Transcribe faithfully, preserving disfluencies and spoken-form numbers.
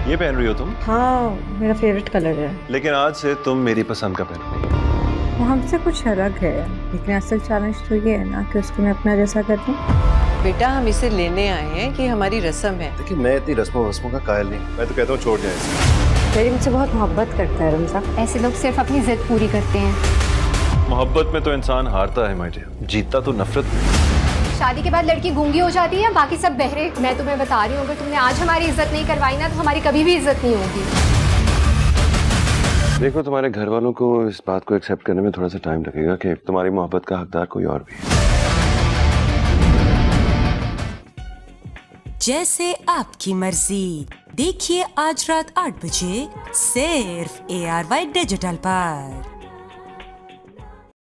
ये पहन रही हो तुम? हाँ, मेरा फेवरेट कलर है। लेकिन आज से तुम मेरी पसंद का पहनोगी। वो हमसे कुछ अलग है, लेकिन असल चैलेंज तो ये है ना कि उसको मैं अपना जैसा कर दूं। बेटा हम इसे लेने आए हैं कि हमारी रस्म है। देखिए मैं इतनी रस्मों वस्मों का कायल नहीं, मैं तो कहता हूँ छोड़ जाए इसे। तेरी मुझसे बहुत मोहब्बत करता है रमजा। ऐसे लोग सिर्फ अपनी जिद पूरी करते हैं। मोहब्बत में तो इंसान हारता है माय डियर, जीतता तो नफरत में। शादी के बाद लड़की गूंगी हो जाती है, बाकी सब बहरे। मैं तुम्हें बता रही हूँ, अगर तुमने आज हमारी इज्जत नहीं करवाई ना तो हमारी कभी भी इज्जत नहीं होगी। देखो तुम्हारे घर वालों को इस बात को एक्सेप्ट करने में थोड़ा सा टाइम लगेगा कि तुम्हारी मोहब्बत का हकदार कोई और भी है। जैसे आपकी मर्जी देखिए आज रात आठ बजे सिर्फ ए आर वाई डिजिटल पर।